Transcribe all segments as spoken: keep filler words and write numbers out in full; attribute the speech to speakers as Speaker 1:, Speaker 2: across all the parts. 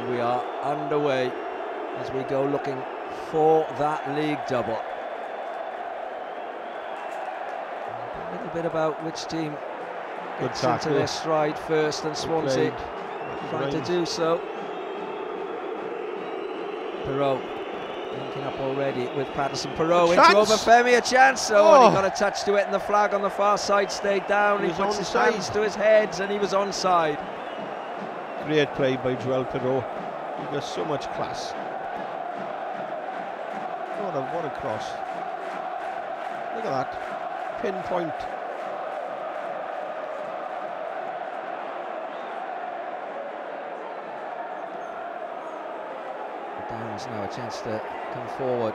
Speaker 1: and we are underway as we go looking for that league double. A little bit about which team gets into their stride first, and Swansea trying to do so. Perot linking up already with Patterson. Perot into Obafemi, a chance. Oh, oh. And he got a touch to it, and the flag on the far side stayed down. He, he puts his side. hands to his head, and he was onside.
Speaker 2: Great play by Joel Perot. He got so much class. What a, what a cross. Look at that. Pinpoint.
Speaker 1: Downs now a chance to come forward.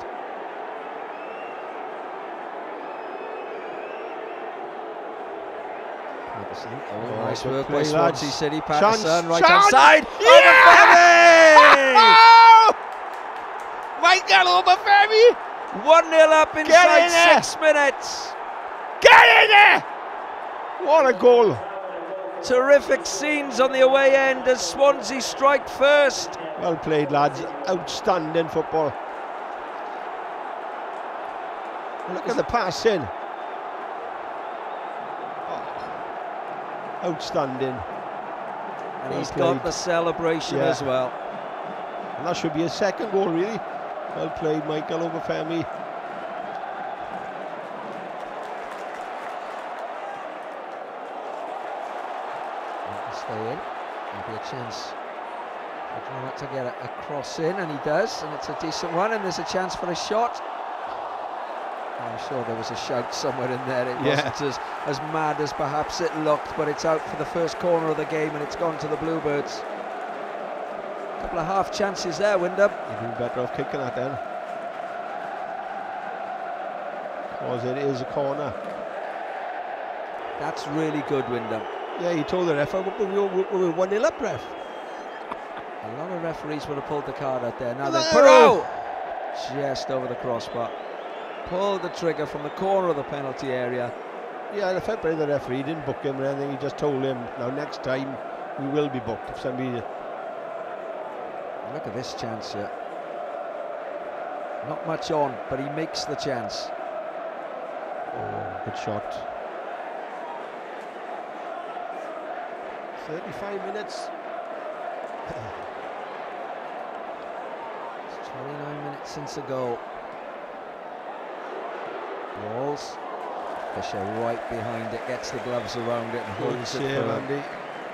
Speaker 1: Patterson. Oh, oh nice work by Swansea City. Patterson, right hand side.
Speaker 2: Yeah! Obafemi! Michael Obafemi!
Speaker 1: one nil up inside in six minutes.
Speaker 2: Get in there! What a goal.
Speaker 1: Terrific scenes on the away end as Swansea strike first.
Speaker 2: Well played, lads. Outstanding football. Look at the pass in. Oh. Outstanding.
Speaker 1: And well he's played. Got the celebration yeah. as well.
Speaker 2: And that should be his second goal, really. Well played, Michael Obafemi.
Speaker 1: Stay in. Maybe a chance to get a, a cross in, and he does, and it's a decent one, and there's a chance for a shot. I'm sure there was a shout somewhere in there. It yeah. wasn't as, as mad as perhaps it looked, but it's out for the first corner of the game, and it's gone to the Bluebirds. A couple of half chances there, Wyndham.
Speaker 2: You'd be better off kicking that then, because it is a corner.
Speaker 1: That's really good, Wyndham.
Speaker 2: Yeah, he told the ref, we were one nil up, ref.
Speaker 1: A lot of referees would have pulled the card out there. Now then, Perot! Just over the crossbar. Pulled the trigger from the corner of the penalty area.
Speaker 2: Yeah, the fair play the referee, he didn't book him or anything, he just told him, now next time we will be booked if somebody...
Speaker 1: Look at this chance here. Not much on, but he makes the chance.
Speaker 2: Oh, good shot. thirty-five minutes.
Speaker 1: It's twenty-nine minutes since the goal. Walls. Fisher right behind it, gets the gloves around it and
Speaker 2: Good
Speaker 1: holds
Speaker 2: save,
Speaker 1: it firm.
Speaker 2: Andy.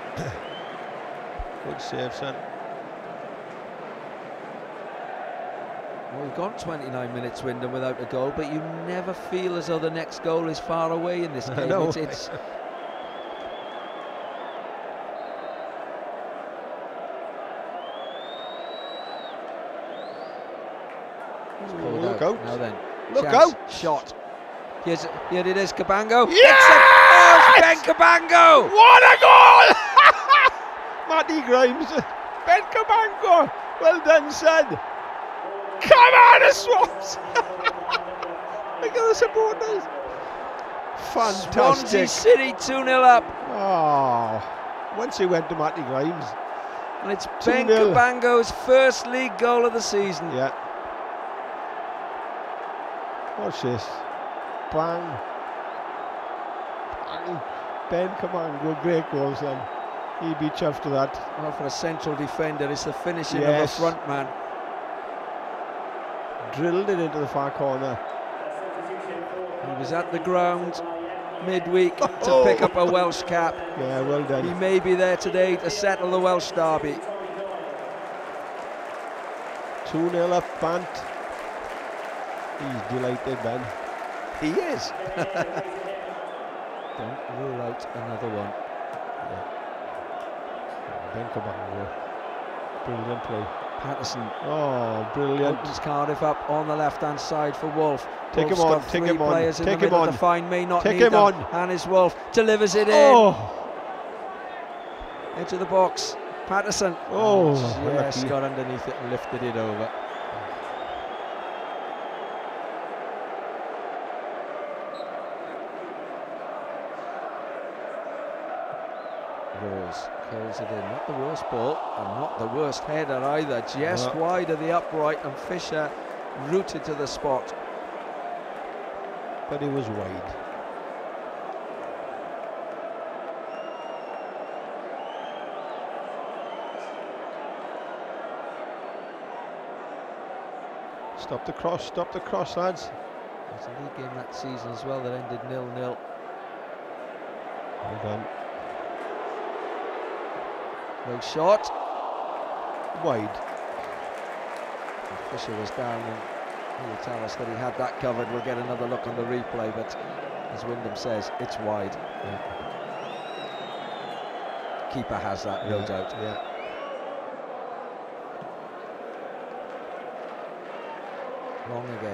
Speaker 2: Good save, son.
Speaker 1: Well, we've gone twenty-nine minutes, Wyndham, without a goal, but you never feel as though the next goal is far away in this game.
Speaker 2: No.
Speaker 1: It's, it's
Speaker 2: Oh, look out.
Speaker 1: Now then,
Speaker 2: look
Speaker 1: chance,
Speaker 2: out.
Speaker 1: Shot. Here's, here it is, Cabango.
Speaker 2: Yes!
Speaker 1: Oh, Ben Cabango!
Speaker 2: What a goal! Matty Grimes. Ben Cabango. Well done, son. Come on, the Swans. Look at the supporters. Fantastic.
Speaker 1: Swansea City two nil up.
Speaker 2: Oh, once he went to Matty Grimes.
Speaker 1: And it's Ben Cabango's first league goal of the season.
Speaker 2: Yeah. Watch this. Bang. Bang. Ben Cabango, great goal, son. He'd be chuffed to that.
Speaker 1: Well, for a central defender, it's the finishing
Speaker 2: yes.
Speaker 1: of a front man.
Speaker 2: Drilled it into the far corner.
Speaker 1: He was at the ground midweek
Speaker 2: oh.
Speaker 1: to pick up a Welsh cap.
Speaker 2: Yeah, well done.
Speaker 1: He may be there today to settle the Welsh derby.
Speaker 2: two nil up, Bant. He's delighted, Ben.
Speaker 1: He is. Don't rule out another one.
Speaker 2: Yeah. Ben Cabango. Brilliant play.
Speaker 1: Patterson.
Speaker 2: Oh, brilliant.
Speaker 1: Opens Cardiff up on the left-hand side for Wolf.
Speaker 2: Take
Speaker 1: Wolf's
Speaker 2: him on,
Speaker 1: got
Speaker 2: take
Speaker 1: three
Speaker 2: him on,
Speaker 1: players
Speaker 2: take
Speaker 1: in the
Speaker 2: him
Speaker 1: middle
Speaker 2: on.
Speaker 1: to find, may not
Speaker 2: take
Speaker 1: need
Speaker 2: him
Speaker 1: them.
Speaker 2: on.
Speaker 1: And is Wolf delivers it in.
Speaker 2: Oh.
Speaker 1: Into the box. Patterson.
Speaker 2: Oh,
Speaker 1: oh yes, got underneath it and lifted it over. Rolls, curls it in. Not the worst ball and not the worst header either. Just
Speaker 2: no.
Speaker 1: wide of the upright, and Fisher rooted to the spot.
Speaker 2: But it was wide. Stop the cross, stop the cross, lads.
Speaker 1: There's a league game that season as well that ended nil nil.
Speaker 2: Well done.
Speaker 1: No shot.
Speaker 2: Wide.
Speaker 1: And Fisher was down, and he will tell us that he had that covered. We'll get another look on the replay, but as Wyndham says, it's wide.
Speaker 2: Yeah.
Speaker 1: Keeper has that, no
Speaker 2: yeah.
Speaker 1: doubt.
Speaker 2: Yeah.
Speaker 1: Long again.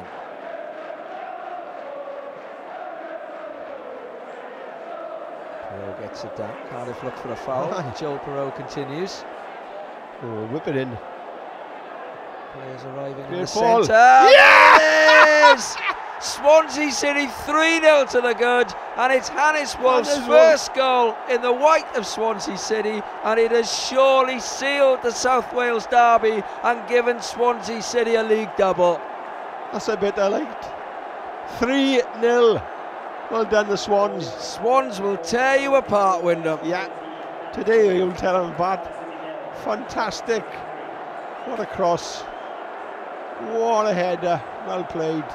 Speaker 1: Perot gets it down. Cardiff look for a foul. Joel Perot continues.
Speaker 2: Oh, whip it in.
Speaker 1: Players arriving
Speaker 2: Clear
Speaker 1: in the
Speaker 2: ball.
Speaker 1: centre.
Speaker 2: Yeah!
Speaker 1: It is! Swansea City three nil to the good, and it's Hannes Wolf's
Speaker 2: Hannes
Speaker 1: first goal in the white of Swansea City, and it has surely sealed the South Wales derby and given Swansea City a league double.
Speaker 2: That's a bit I liked. three nil. Well done, the Swans.
Speaker 1: Swans will tear you apart, Wyndham.
Speaker 2: Yeah. Today you'll tell them bad. Fantastic. What a cross. What a header. Well played.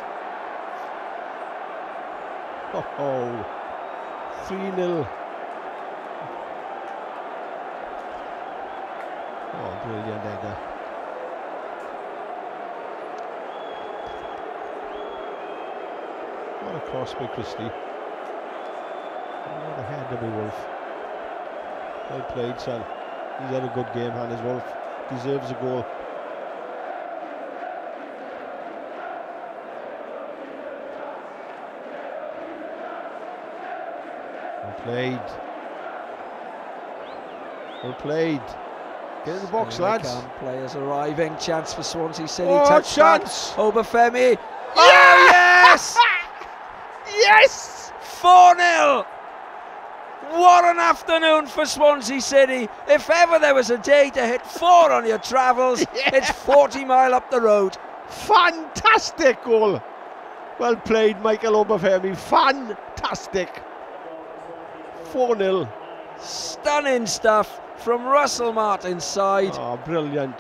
Speaker 2: Oh, oh. three nil. Oh, brilliant header. What a cross by Christie. What a header by Wolf. Well played, son. He's had a good game, Hannes Wolf. Deserves a goal. Well played. Well played. Get in the box,
Speaker 1: Here they
Speaker 2: lads.
Speaker 1: come. Players arriving. Chance for Swansea City.
Speaker 2: Oh,
Speaker 1: Touch
Speaker 2: chance!
Speaker 1: back. Obafemi.
Speaker 2: Yeah!
Speaker 1: Oh, yes!
Speaker 2: Yes!
Speaker 1: four nil! What an afternoon for Swansea City. If ever there was a day to hit four on your travels,
Speaker 2: Yeah.
Speaker 1: it's forty mile up the road.
Speaker 2: Fantastic goal. Well played, Michael Obafemi. Fantastic. four nil.
Speaker 1: Stunning stuff from Russell Martin's side.
Speaker 2: Oh, brilliant.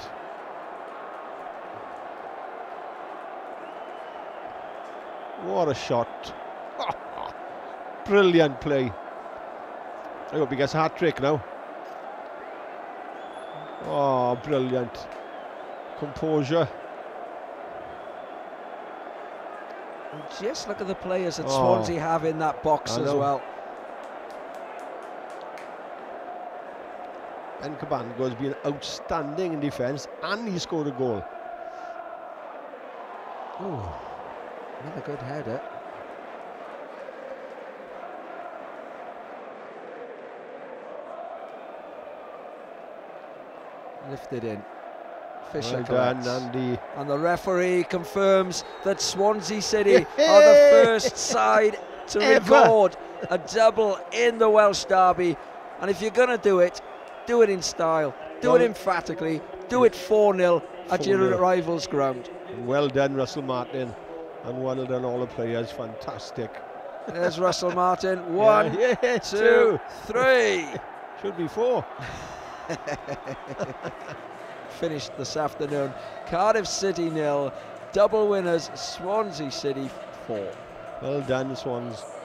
Speaker 2: What a shot. Brilliant play. I hope he gets a hat-trick now. Oh, brilliant. Composure.
Speaker 1: And just look at the players that
Speaker 2: Oh.
Speaker 1: Swansea have in that box
Speaker 2: I
Speaker 1: as
Speaker 2: know.
Speaker 1: well.
Speaker 2: Ben Cabango has been outstanding in defence, and he scored a goal.
Speaker 1: Oh, another good header. Lifted in. Fisher
Speaker 2: Well
Speaker 1: collects.
Speaker 2: done, Andy.
Speaker 1: And the referee confirms that Swansea City are the first side to
Speaker 2: Ever.
Speaker 1: record a double in the Welsh derby. And if you're going to do it, do it in style, do
Speaker 2: Well,
Speaker 1: it emphatically, do it four nil at your
Speaker 2: four nil.
Speaker 1: rival's ground.
Speaker 2: Well done, Russell Martin, and well done all the players. Fantastic.
Speaker 1: There's Russell Martin. One,
Speaker 2: Yeah, yeah,
Speaker 1: two, three.
Speaker 2: Should be four.
Speaker 1: Finished this afternoon. Cardiff City nil, double winners, Swansea City four.
Speaker 2: Well done, Swans.